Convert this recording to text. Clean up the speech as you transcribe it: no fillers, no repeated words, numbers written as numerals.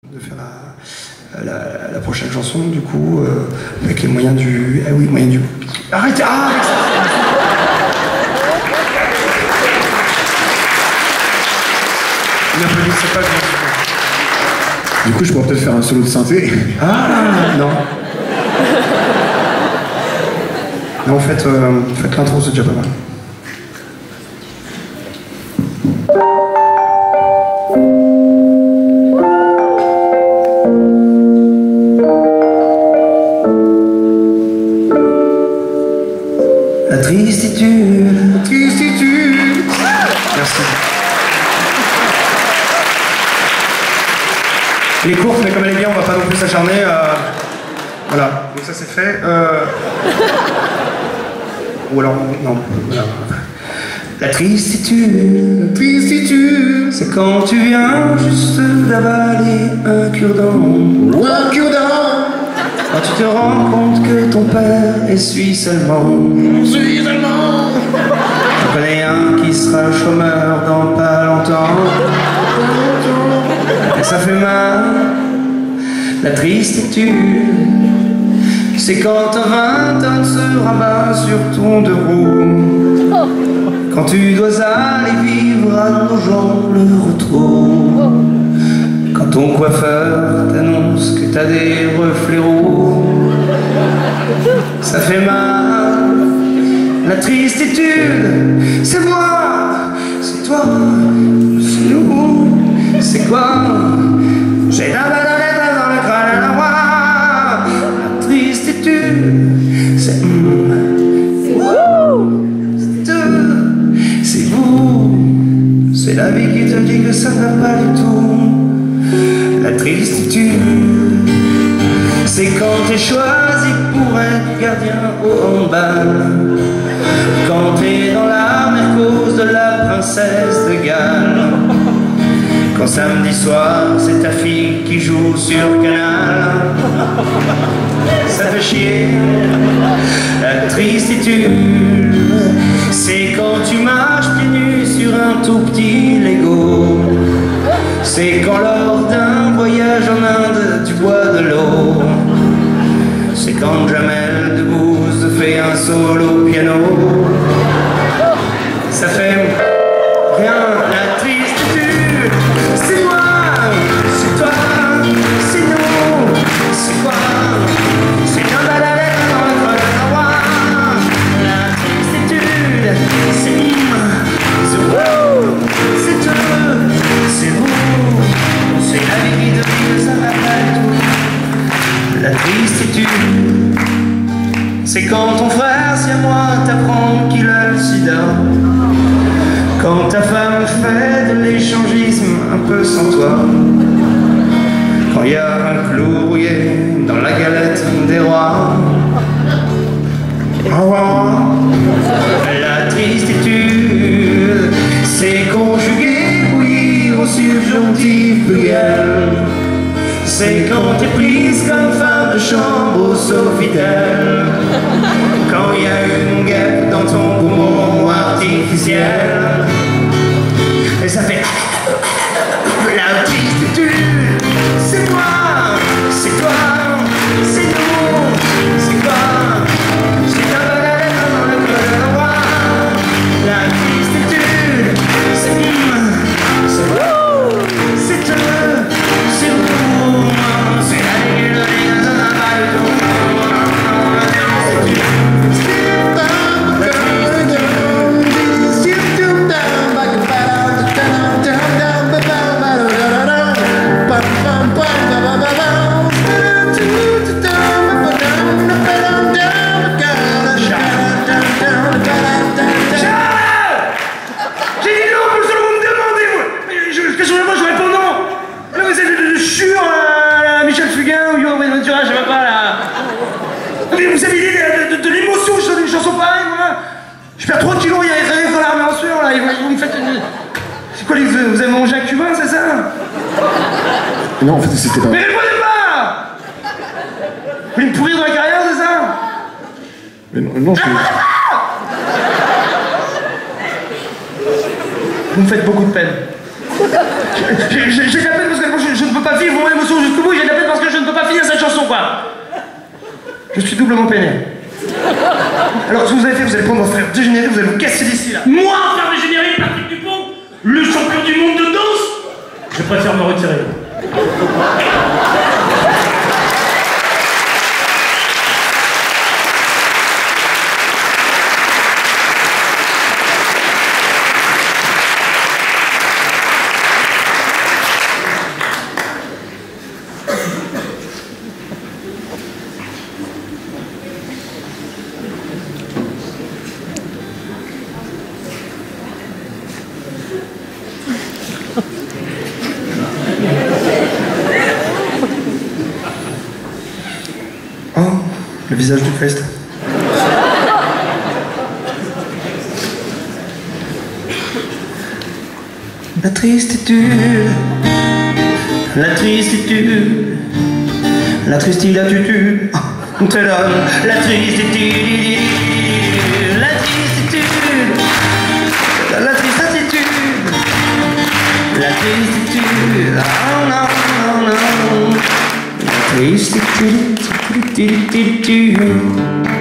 De faire la prochaine chanson, du coup, avec les moyens du... Ah oui, moyens du... Arrêtez. Ah, c'est pas grave. Du coup, je pourrais peut-être faire un solo de synthé. Ah, non. Non, faites l'intro, c'est déjà pas mal. La tristitude. Merci. Elle est courte, mais comme elle est bien, on va pas non plus s'acharner. Voilà, donc ça c'est fait. Ou alors, non. Voilà. La tristitude, c'est quand tu viens juste d'avaler un cure-dent. Quand tu te rends compte que ton père est suisse allemand. J'en connais un qui sera chômeur dans pas longtemps. Et ça fait mal. La tristitude, c'est quand un 20 tonnes se rabat sur ton deux roues. Quand tu dois aller vivre à Nogent le retour. Quand ton coiffeur t'annonce que t'as des reflets roux. Ça fait mal. La tristitude, c'est moi, c'est toi, c'est nous, c'est quoi? J'ai la lettre dans le crâne à la voix. La tristitude, c'est vous, c'est la vie qui te dit que ça ne va pas du tout. La tristitude, c'est quand t'es choisi pour être gardien au handball. Quand t'es dans l'arme à cause de la princesse de Galles. Quand samedi soir, c'est ta fille qui joue sur Canal. Ça fait chier. La tristitude, c'est quand tu marches pieds nus sur un tout petit Lego. C'est quand lors d'un voyage en Inde, tu bois de l'eau. C'est quand Jamel Debbouze fait un solo piano. Ça fait rien. La tristitude, c'est moi, c'est toi, c'est nous, c'est quoi? C'est dans la lettre dans le creux de la roi. La tristitude, c'est vous, c'est eux, c'est vous. C'est la vie qui te dit que ça va pas du tout. La tristitude, c'est quand ton frère, si à moi, t'apprend qu'il a le sida. Quand ta femme fait de l'échangisme un peu sans toi. Quand il y a un clou rouillé dans la galette des rois. La tristitude, c'est conjuguer, bouillir au subjonctif pluriel. C'est quand t'es prise comme femme de chambre au Sofitel. Quand il y a une guêpe dans ton poumon artificiel. Et ça fait la tristitude, c'est moi, c'est toi, c'est nous, c'est quoi? C'est dans la lettre dans le creux de la roi. La tristitude, c'est vous, c'est eux, c'est vous. C'est la vie de l'île de la valle. Vous avez l'idée de l'émotion que je donne une chanson pareille, moi. Je perds 3 kilos, il y a dans l'armée en sueur, là. Vous me faites une... C'est quoi, vous avez mangé un cubain, c'est ça? Non, en fait, c'était pas... Mais répondez pas! Vous voulez me pourrir dans la carrière, c'est ça? Mais non, je... Vous me faites beaucoup de peine. J'ai de la peine parce que moi, je ne peux pas vivre mon émotion. Je suis doublement peiné. Alors, ce que vous allez faire, vous allez prendre mon frère dégénéré, vous allez vous casser d'ici, là. Moi, frère dégénéré, Patrick Dupont, le champion du monde de danse, je préfère me retirer. Oh, le visage du Christ. La tristitude, la tristitude, la tristitude, entre l'homme, la tristitude, la tristitude, la tristitude, la tristitude, oh non, non, non, la tristitude.